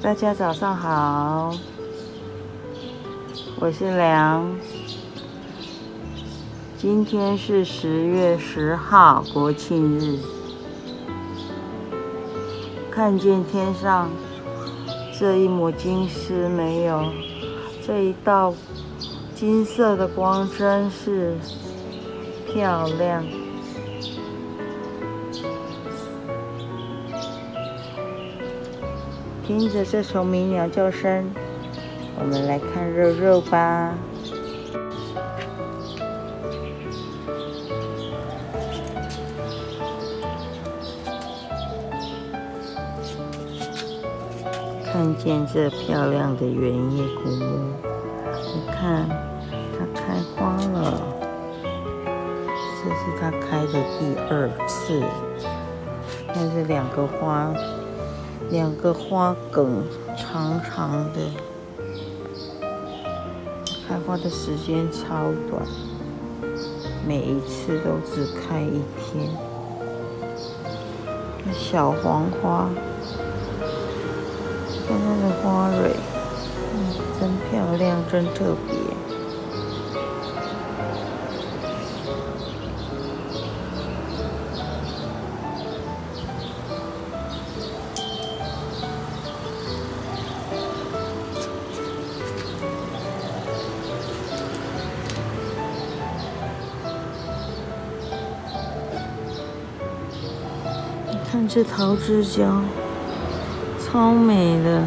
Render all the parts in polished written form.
大家早上好，我是梁。今天是10月10号，国庆日。看见天上这一抹金丝没有？这一道金色的光真是漂亮。听着这虫鸣鸟叫声，我们来看肉肉吧。看见这漂亮的原叶古木，你看它开花了，这是它开的第2次。看这两个花梗长长的，开花的时间超短，每一次都只开1天。小黄花，看它的花蕊，真漂亮，真特别。看这桃之椒，超美的。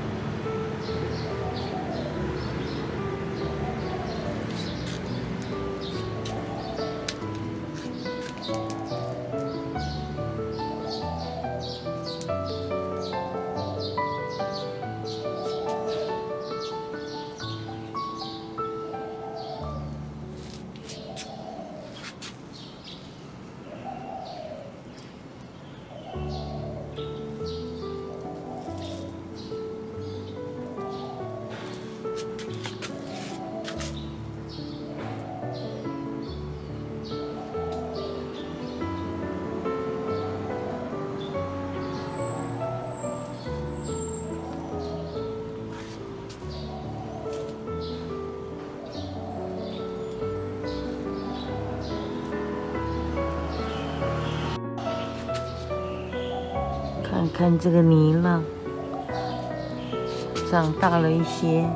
看看这个泥浪，长大了一些。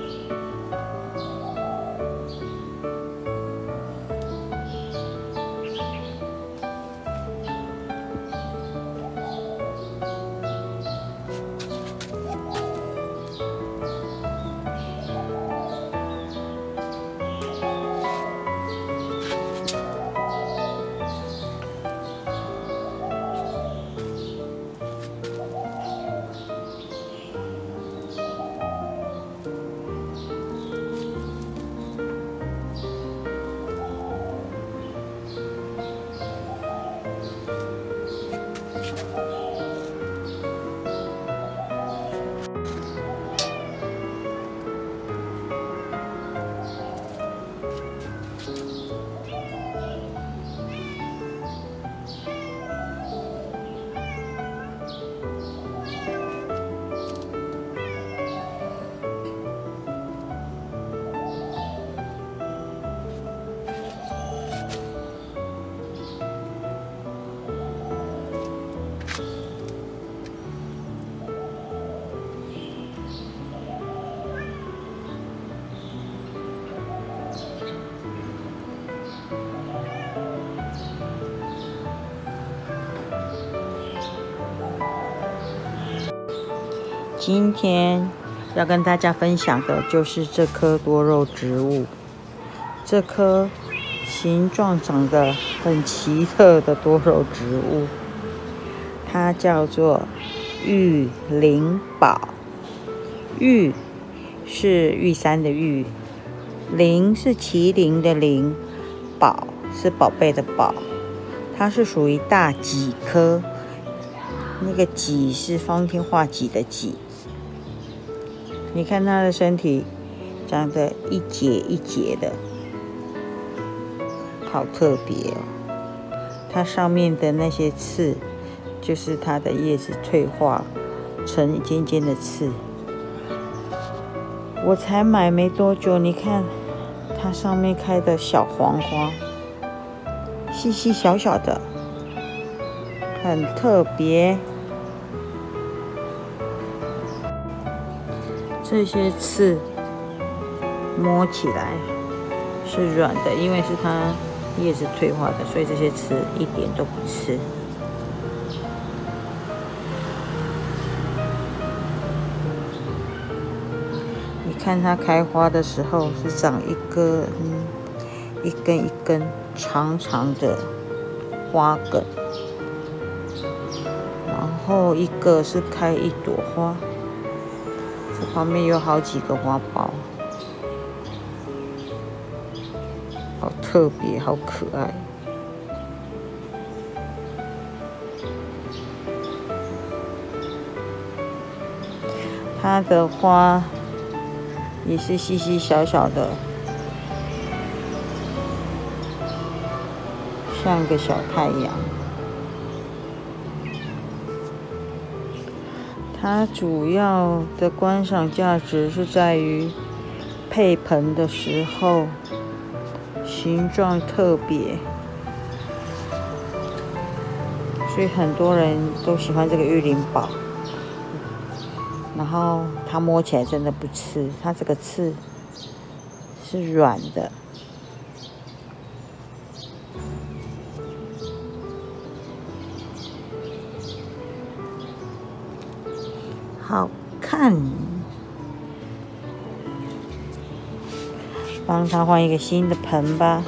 今天要跟大家分享的就是这棵多肉植物，这棵形状长得很奇特的多肉植物，它叫做玉灵宝。玉是玉山的玉，灵是麒麟的麟，宝是宝贝的宝。它是属于大戟科，那个戟是方天画戟的戟。你看它的身体长得一节一节的，好特别哦。它上面的那些刺，就是它的叶子退化成一尖尖的刺。我才买没多久，你看它上面开的小黄花，细细小小的，很特别。这些刺摸起来是软的，因为是它叶子退化的，所以这些刺一点都不刺。你看它开花的时候是长一根一根长长的花梗，然后一个是开一朵花，这旁边有好几个花苞，好特别，好可爱。它的花也是细细小小的，像个小太阳。它主要的观赏价值是在于配盆的时候形状特别，所以很多人都喜欢这个玉灵宝。然后它摸起来真的不刺，它这个刺是软的。好看，帮他换一个新的盆吧。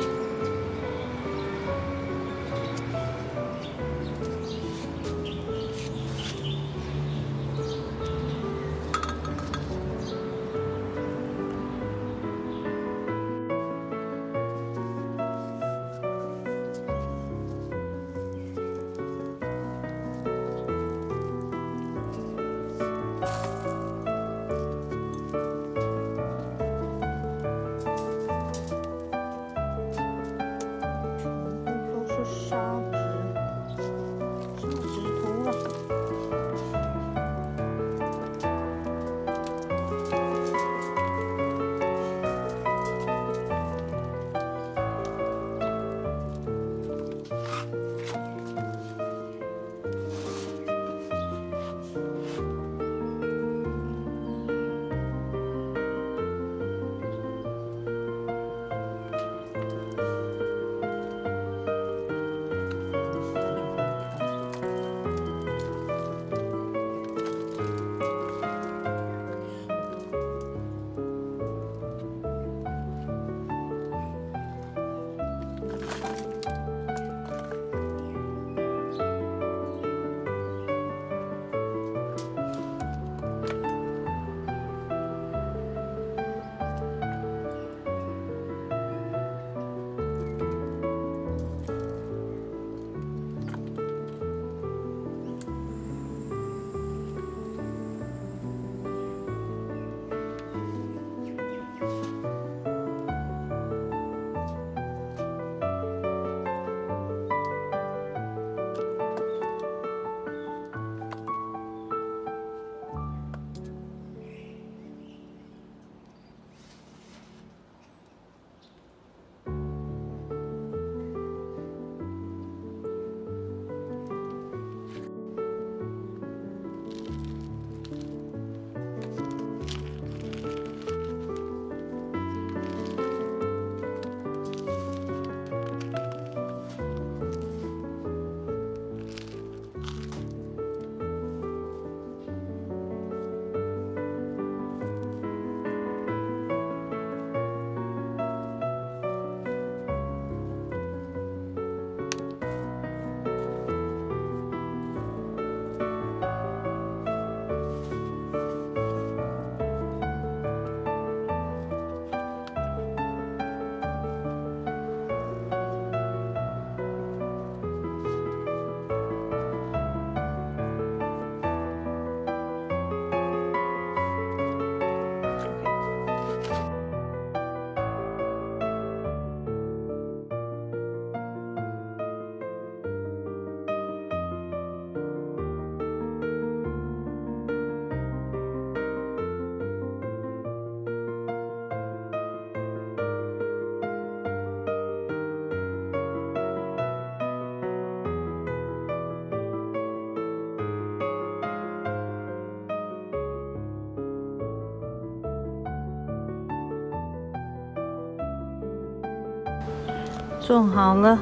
种好了，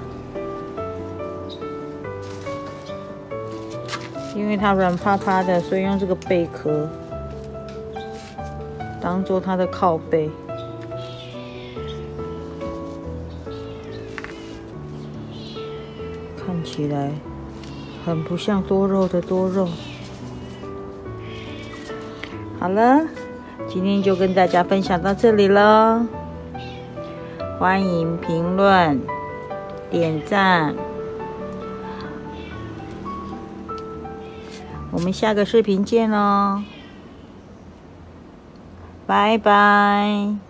因为它软趴趴的，所以用这个贝壳当做它的靠背。看起来很不像多肉的多肉。好了，今天就跟大家分享到这里了。欢迎评论、点赞。我们下个视频见喽，拜拜。